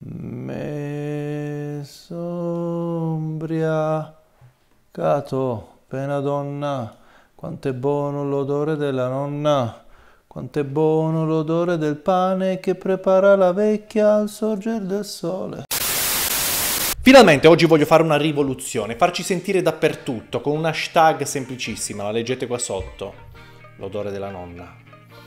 Me sombriacato, pena donna, quanto è buono l'odore della nonna, quanto è buono l'odore del pane che prepara la vecchia al sorger del sole. Finalmente oggi voglio fare una rivoluzione, farci sentire dappertutto, con un hashtag semplicissima, la leggete qua sotto, l'odore della nonna.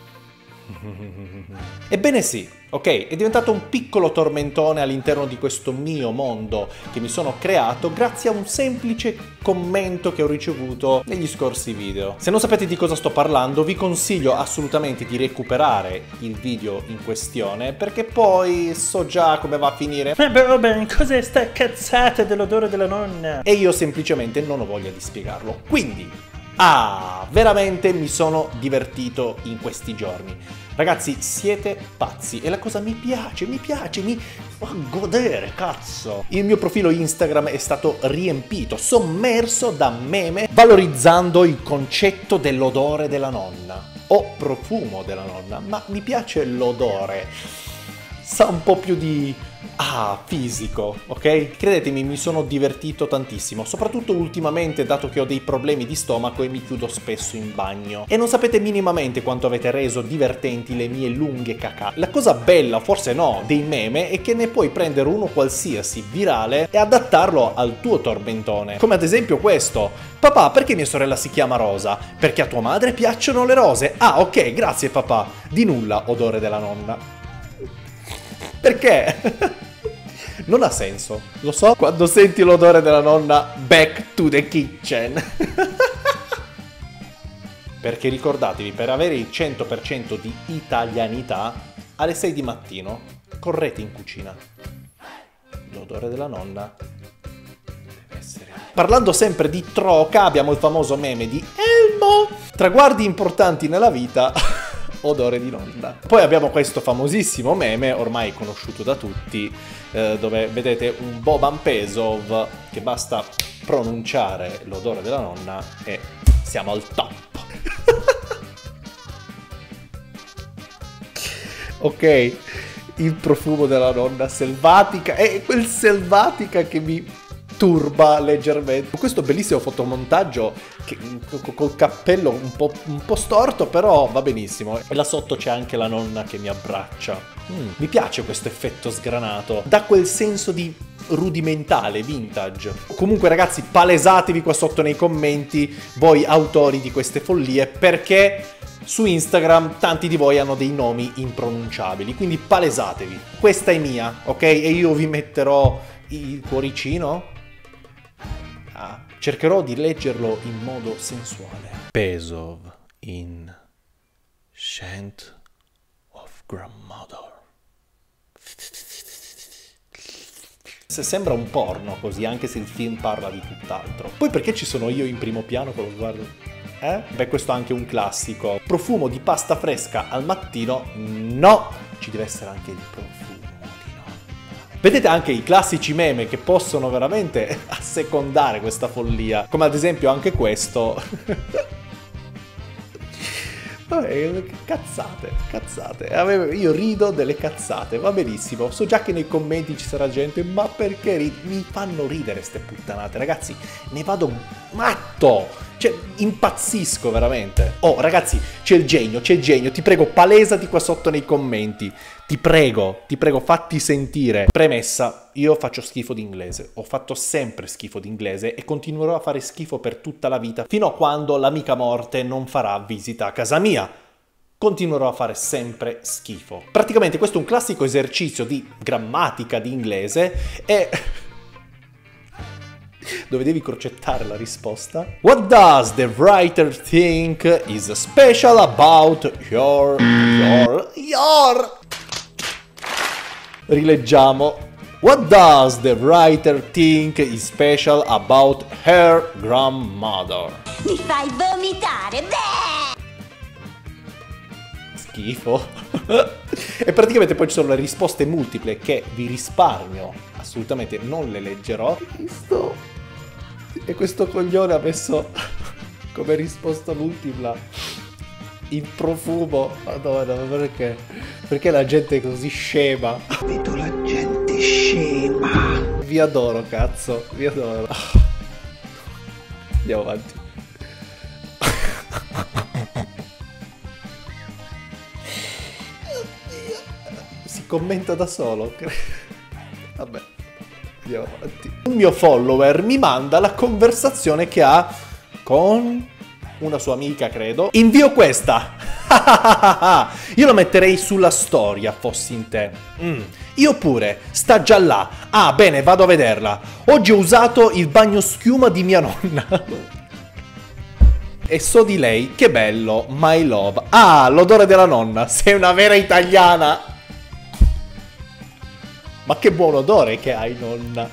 Ebbene sì, ok, è diventato un piccolo tormentone all'interno di questo mio mondo che mi sono creato grazie a un semplice commento che ho ricevuto negli scorsi video. Se non sapete di cosa sto parlando, vi consiglio assolutamente di recuperare il video in questione, perché poi so già come va a finire. Vabbè, cos'è sta cazzata dell'odore della nonna? E io semplicemente non ho voglia di spiegarlo. Quindi, veramente mi sono divertito in questi giorni. Ragazzi, siete pazzi e la cosa mi piace, mi fa godere, cazzo. Il mio profilo Instagram è stato riempito, sommerso da meme valorizzando il concetto dell'odore della nonna o profumo della nonna, ma mi piace l'odore. Sa un po' più di fisico, ok? Credetemi, mi sono divertito tantissimo, soprattutto ultimamente, dato che ho dei problemi di stomaco e mi chiudo spesso in bagno. E non sapete minimamente quanto avete reso divertenti le mie lunghe cacà. La cosa bella, forse no, dei meme è che ne puoi prendere uno qualsiasi virale e adattarlo al tuo tormentone. Come ad esempio questo. Papà, perché mia sorella si chiama Rosa? Perché a tua madre piacciono le rose? Ah, ok, grazie papà. Di nulla, odore della nonna. Perché? Non ha senso, lo so, quando senti l'odore della nonna, back to the kitchen. Perché ricordatevi, per avere il 100% di italianità, alle 6 di mattino, correte in cucina. L'odore della nonna deve essere... Parlando sempre di troca, abbiamo il famoso meme di Elmo. Traguardi importanti nella vita... odore di nonna. Poi abbiamo questo famosissimo meme, ormai conosciuto da tutti, dove vedete un Boban Pesov che basta pronunciare l'odore della nonna e siamo al top. Ok, il profumo della nonna selvatica, è quel selvatica che mi turba leggermente. Questo bellissimo fotomontaggio che, col cappello un po' storto, però va benissimo. E là sotto c'è anche la nonna che mi abbraccia. Mi piace questo effetto sgranato, dà quel senso di rudimentale, vintage. Comunque ragazzi, palesatevi qua sotto nei commenti voi autori di queste follie, perché su Instagram tanti di voi hanno dei nomi impronunciabili, quindi palesatevi. Questa è mia, ok? E io vi metterò il cuoricino. Cercherò di leggerlo in modo sensuale. Pesov in Scent of Grandmother. Se sembra un porno così, anche se il film parla di tutt'altro. Poi perché ci sono io in primo piano con lo sguardo? Beh, questo è anche un classico. Profumo di pasta fresca al mattino? No! Ci deve essere anche il profumo. Vedete anche i classici meme che possono veramente assecondare questa follia, come ad esempio anche questo. Vabbè, cazzate. Io rido delle cazzate, va benissimo. So già che nei commenti ci sarà gente, ma perché mi fanno ridere ste puttanate, ragazzi, ne vado matto. Cioè, impazzisco veramente. Oh, ragazzi, c'è il genio, ti prego, palesati qua sotto nei commenti. Ti prego, fatti sentire. Premessa, io faccio schifo di inglese. Ho fatto sempre schifo di inglese e continuerò a fare schifo per tutta la vita, fino a quando l'amica morte non farà visita a casa mia. Continuerò a fare sempre schifo. Praticamente questo è un classico esercizio di grammatica di inglese e... dove devi crocettare la risposta. What does the writer think is special about your... Rileggiamo. What does the writer think is special about her grandmother? Mi fai vomitare! Beh! Schifo. E praticamente poi ci sono le risposte multiple che vi risparmio. Assolutamente non le leggerò. Visto? E questo coglione ha messo come risposta multipla il profumo. Madonna, ma perché? Perché la gente è così scema? Vedo la gente scema. Vi adoro, cazzo, vi adoro. Andiamo avanti. Si commenta da solo. Vabbè, andiamo avanti. Un mio follower mi manda la conversazione che ha con una sua amica, credo. Invio questa. Io lo metterei sulla storia, fossi in te. Io pure, sta già là. Ah, bene, vado a vederla. Oggi ho usato il bagno schiuma di mia nonna. E so di lei, che bello, my love. Ah, l'odore della nonna, sei una vera italiana. Ma che buon odore che hai, nonna.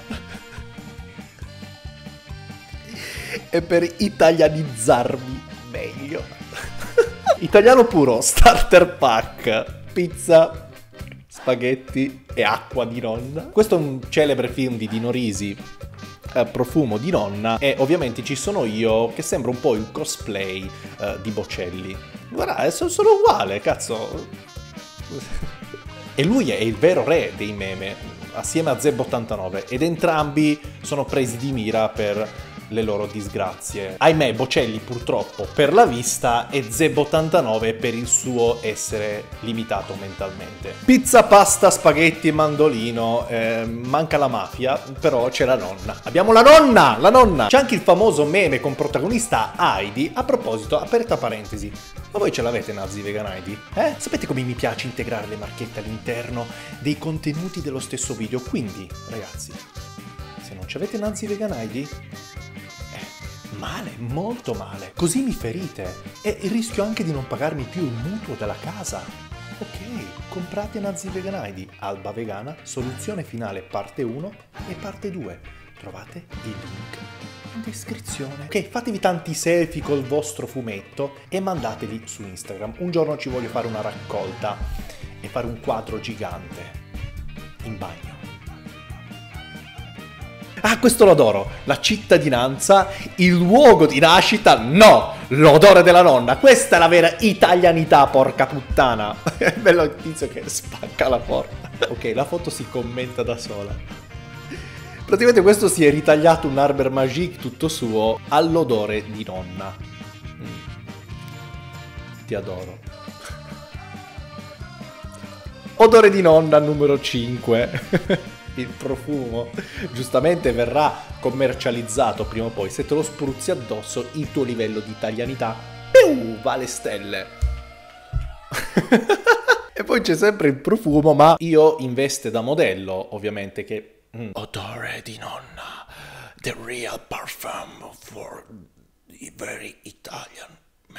E per italianizzarmi meglio. Italiano puro, starter pack, pizza, spaghetti e acqua di nonna. Questo è un celebre film di Dino Risi, Profumo di nonna, e ovviamente ci sono io che sembra un po' il cosplay di Bocelli. Guarda, sono uguale, cazzo. E lui è il vero re dei meme, assieme a Zeb89, ed entrambi sono presi di mira per le loro disgrazie. Ahimè, Bocelli purtroppo per la vista e Zeb89 per il suo essere limitato mentalmente. Pizza, pasta, spaghetti e mandolino, manca la mafia, però c'è la nonna. Abbiamo la nonna! La nonna! C'è anche il famoso meme con protagonista Heidi. A proposito, aperta parentesi, ma voi ce l'avete Nazi Vegan Heidi? Sapete come mi piace integrare le marchette all'interno dei contenuti dello stesso video? Quindi, ragazzi, se non ci avete Nazi Vegan Heidi, male, molto male. Così mi ferite e rischio anche di non pagarmi più il mutuo della casa. Ok, comprate Nazi Vegan Heidi, Alba Vegana, soluzione finale parte 1 e parte 2. Trovate il link in descrizione. Ok, fatevi tanti selfie col vostro fumetto e mandateli su Instagram. Un giorno ci voglio fare una raccolta e fare un quadro gigante in bagno. Ah, questo lo adoro, la cittadinanza, il luogo di nascita, no, l'odore della nonna, questa è la vera italianità, porca puttana. È bello il tizio che spacca la porta. Ok, la foto si commenta da sola. Praticamente questo si è ritagliato un Arber Magique tutto suo all'odore di nonna. Ti adoro. Odore di nonna numero 5. Il profumo giustamente verrà commercializzato prima o poi. Se te lo spruzzi addosso, il tuo livello di italianità vale stelle. E poi c'è sempre il profumo, ma io in veste da modello, ovviamente, che odore di nonna, the real parfum for the very Italian man.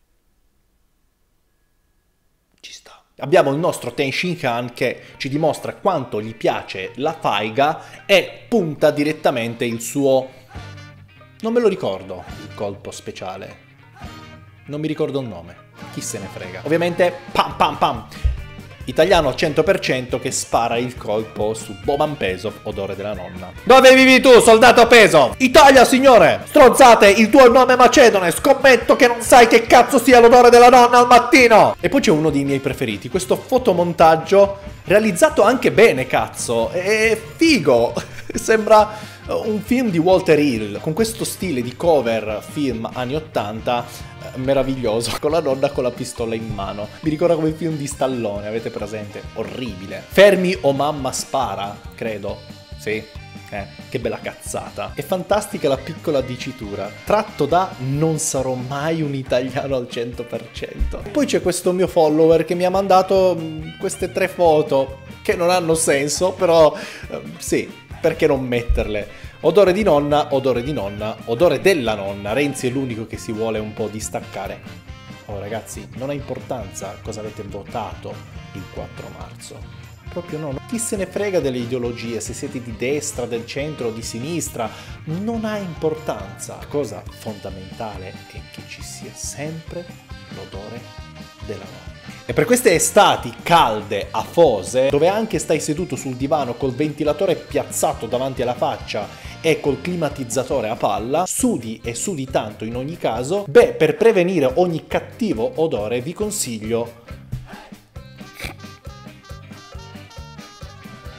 Ci sta. Abbiamo il nostro Ten Shin Han che ci dimostra quanto gli piace la faiga e punta direttamente il suo... non me lo ricordo, il colpo speciale. Non mi ricordo il nome. Chi se ne frega. Ovviamente, pam pam pam. Italiano al 100% che spara il colpo su Boban Pesov, odore della nonna. Dove vivi tu, soldato Pesov? Italia, signore! Stronzate, il tuo nome è macedone, scommetto che non sai che cazzo sia l'odore della nonna al mattino! E poi c'è uno dei miei preferiti, questo fotomontaggio realizzato anche bene, cazzo, è figo! Sembra un film di Walter Hill, con questo stile di cover film anni 80, meraviglioso, con la nonna con la pistola in mano. Mi ricorda come il film di Stallone, avete presente? Orribile. Fermi o mamma spara, credo. Sì. Che bella cazzata. È fantastica la piccola dicitura. Tratto da non sarò mai un italiano al 100%. E poi c'è questo mio follower che mi ha mandato queste 3 foto che non hanno senso, però sì, perché non metterle? Odore di nonna, odore di nonna, odore della nonna. Renzi è l'unico che si vuole un po' distaccare. Oh ragazzi, non ha importanza cosa avete votato il 4 marzo. Proprio no. Chi se ne frega delle ideologie, se siete di destra, del centro o di sinistra, non ha importanza. La cosa fondamentale è che ci sia sempre l'odore della nonna. E per queste estati calde, afose, dove anche stai seduto sul divano col ventilatore piazzato davanti alla faccia e col climatizzatore a palla, sudi e sudi tanto in ogni caso, beh, per prevenire ogni cattivo odore vi consiglio...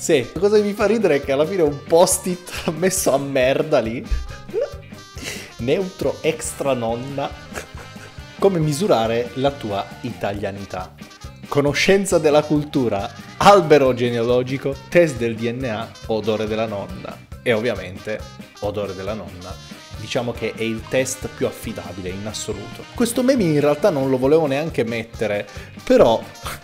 Sì, la cosa che mi fa ridere è che alla fine un post-it messo a merda lì. Neutro extra nonna. Come misurare la tua italianità. Conoscenza della cultura, albero genealogico, test del DNA, odore della nonna. E ovviamente odore della nonna. Diciamo che è il test più affidabile in assoluto. Questo meme in realtà non lo volevo neanche mettere, però...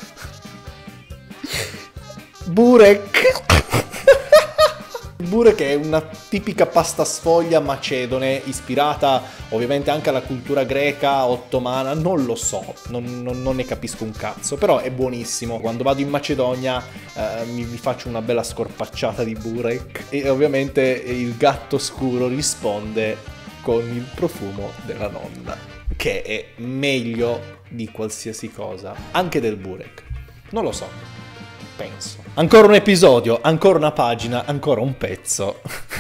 Burek. Burek è una tipica pasta sfoglia macedone, ispirata ovviamente anche alla cultura greca, ottomana, non lo so, non ne capisco un cazzo, però è buonissimo. Quando vado in Macedonia mi faccio una bella scorpacciata di burek e ovviamente il gatto scuro risponde con il profumo della nonna, che è meglio di qualsiasi cosa, anche del burek. Non lo so. Penso. Ancora un episodio, ancora una pagina, ancora un pezzo.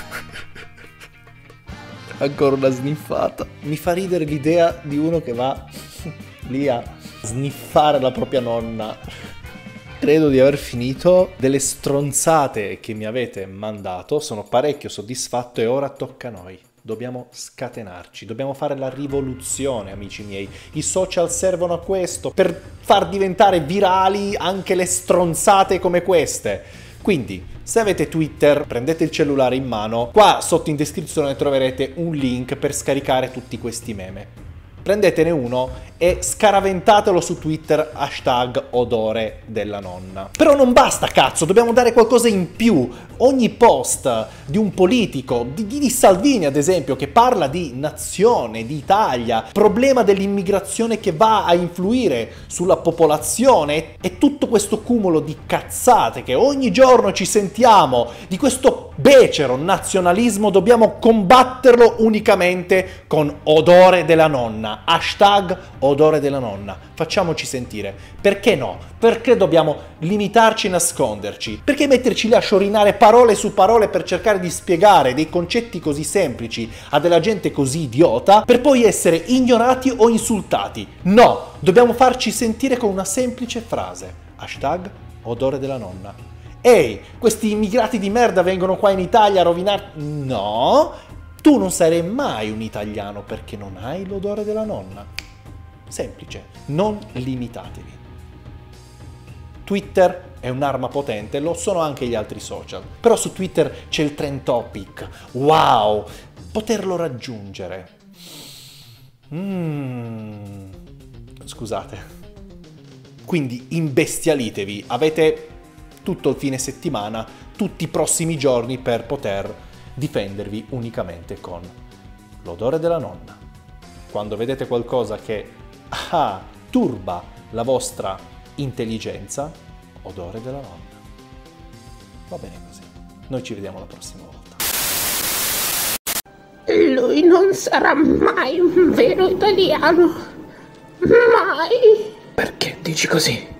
Ancora una sniffata. Mi fa ridere l'idea di uno che va lì a sniffare la propria nonna. Credo di aver finito. Delle stronzate che mi avete mandato. Sono parecchio soddisfatto e ora tocca a noi. Dobbiamo scatenarci, dobbiamo fare la rivoluzione, amici miei. I social servono a questo, per far diventare virali anche le stronzate come queste. Quindi, se avete Twitter, prendete il cellulare in mano, qua sotto in descrizione troverete un link per scaricare tutti questi meme. Prendetene uno e scaraventatelo su Twitter, hashtag odore della nonna. Però non basta, cazzo, dobbiamo dare qualcosa in più. Ogni post di un politico, di Salvini ad esempio, che parla di nazione, di Italia, problema dell'immigrazione che va a influire sulla popolazione e tutto questo cumulo di cazzate che ogni giorno ci sentiamo, di questo becero nazionalismo, dobbiamo combatterlo unicamente con odore della nonna. Hashtag odore della nonna. Facciamoci sentire. Perché no? Perché dobbiamo limitarci e nasconderci? Perché metterci lì a sciorinare parole su parole per cercare di spiegare dei concetti così semplici a della gente così idiota per poi essere ignorati o insultati? No! Dobbiamo farci sentire con una semplice frase. Hashtag odore della nonna. Ehi, questi immigrati di merda vengono qua in Italia a rovinare... No! Tu non sarai mai un italiano perché non hai l'odore della nonna. Semplice, non limitatevi. Twitter è un'arma potente, lo sono anche gli altri social. Però su Twitter c'è il trend topic. Wow! Poterlo raggiungere. Scusate. Quindi imbestialitevi. Avete tutto il fine settimana, tutti i prossimi giorni per poter difendervi unicamente con l'odore della nonna. Quando vedete qualcosa che turba la vostra intelligenza, odore della nonna. Va bene così. Noi ci vediamo la prossima volta. Lui non sarà mai un vero italiano. Mai. Perché dici così?